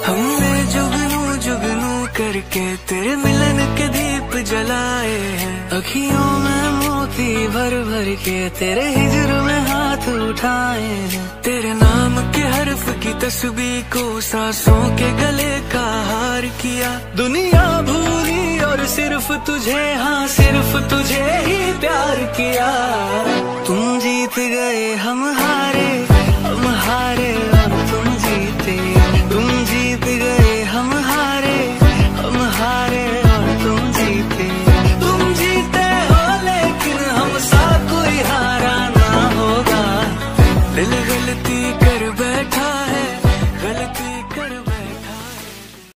हमने जुगनू जुगनू करके तेरे मिलन के दीप जलाए हैं। अखियों में मोती भर भर के तेरे हिजर में हाथ उठाए हैं। तेरे नाम के हर्फ की तस्बीह को सांसों के गले का हार किया। दुनिया भूली और सिर्फ तुझे, हाँ सिर्फ तुझे ही प्यार किया। तुम जीत गए